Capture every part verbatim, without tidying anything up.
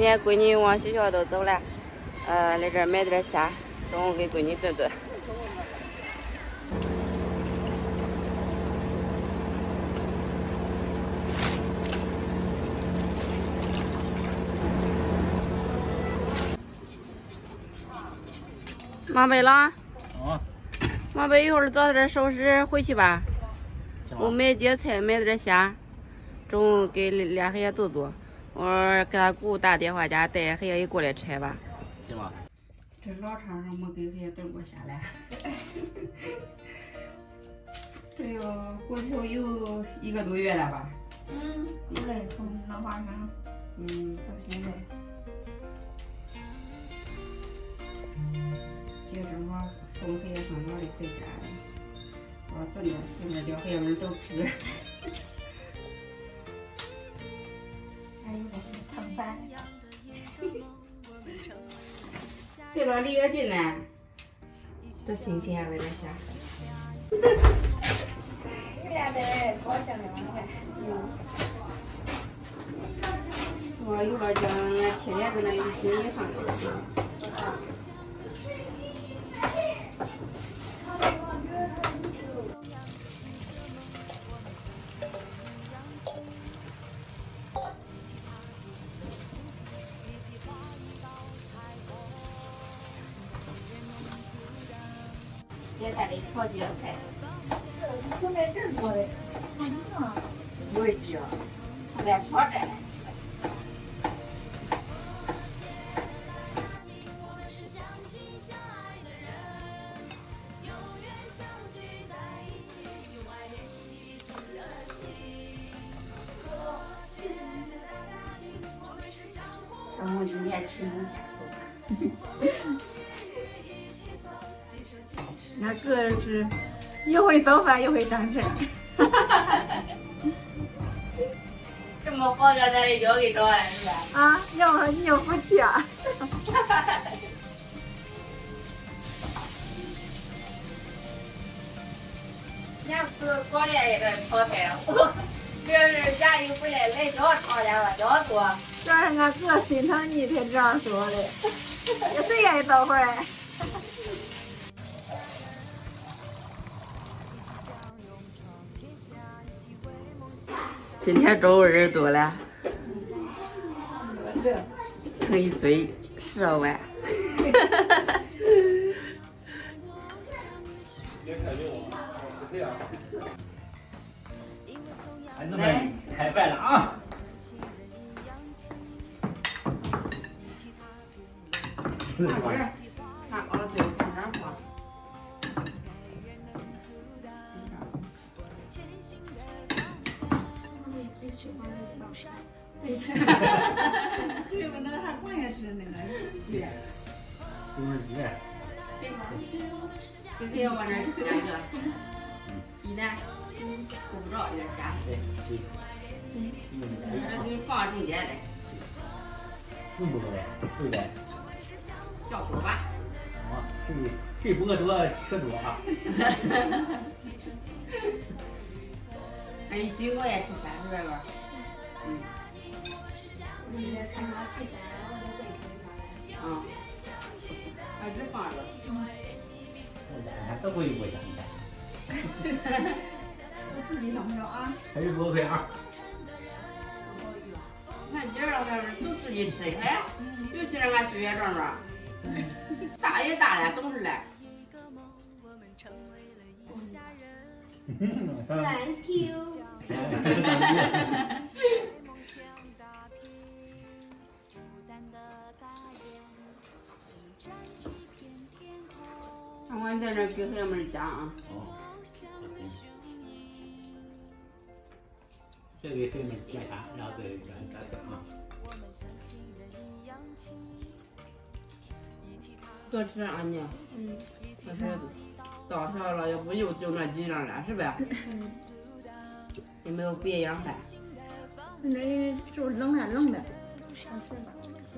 天闺女往学校都走了，呃，来这儿买点虾，中午给闺女炖炖。马贝了。 啊。 马贝一会儿早点收拾回去吧。我买点菜，买点虾，中午给俩孩子做做。我给他姑打电话家带孩子也过来拆吧。 行吧。 这老长上没给孩子炖过虾了。这有过头有一个多月了吧？ 嗯，够嘞，从老花上， 嗯， 到现在。 这正好送孩子上学的回家的，我炖点炖点叫孩子们都吃。 还有个是烫饭。 这个离得近呢，多新鲜，喂点虾。 有俩得高兴的嘛，快。 嗯。我有了叫俺天天跟那一心一上就行。啊。也带了一条芥菜。 就在这儿做的。啊。 我也知道，是在炒这。等我今年启蒙下手。 俺哥是一会做饭一会长事儿。 这么好的咱交给着了是吧？ 啊，要不说你有福气啊！ 俺是过年也在炒菜了，这是家里回来来叫炒家了，叫做。 这是俺哥心疼你才这样说的，谁愿意做会儿？ 今天中午人多了，盛一嘴十二万。 孩子们开饭了啊！ 看会儿，看啊，对，放点花。对，所以我那还关键是那个鸡。 就是鸡。 对吗？就可以往这加一个，一呢，够不着这个虾。 对对。 这给你放中间来。 用不着嘞，对不对？ 小锅吧。 啊，谁谁不饿多吃多啊？ 俺一媳妇也吃虾，是不是？嗯。啊。把这放了。 我家还都会不香的。 我自己弄不着啊。 还是不会啊。 看今儿老太们都自己吃的，哎，尤其是俺学学壮壮，大也大了，懂事了。 Thank you。 我在这给孩子们讲啊。 哦。先给孩子们检查，然后再讲咋整啊。 多吃啊你。嗯。多吃，到时候了要不又就那几样了，是吧？嗯。有没有别样饭？ 那就冷还冷的，小事吧。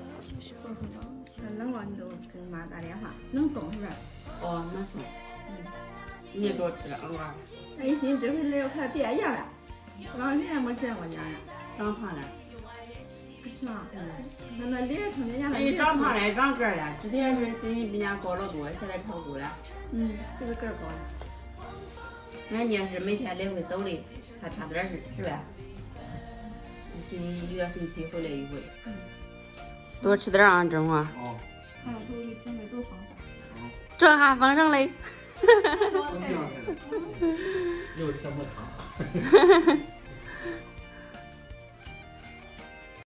冷了你都跟妈打电话，能送是吧？ 哦，能送。嗯。你也多吃点啊。 那一心这回来又快变样了。往年没见过家呀， 长胖了。 是吧？那那脸成人家那你长胖了，长个儿了，之前是比比人家高老多，现在超过了。 嗯，这个个儿高了。 俺家是每天来回走的，还差点事，是吧？一星一个星期回来一回。多吃点啊，正话。 哦。 看手里准备多丰盛。 这还丰盛嘞。 又什么汤？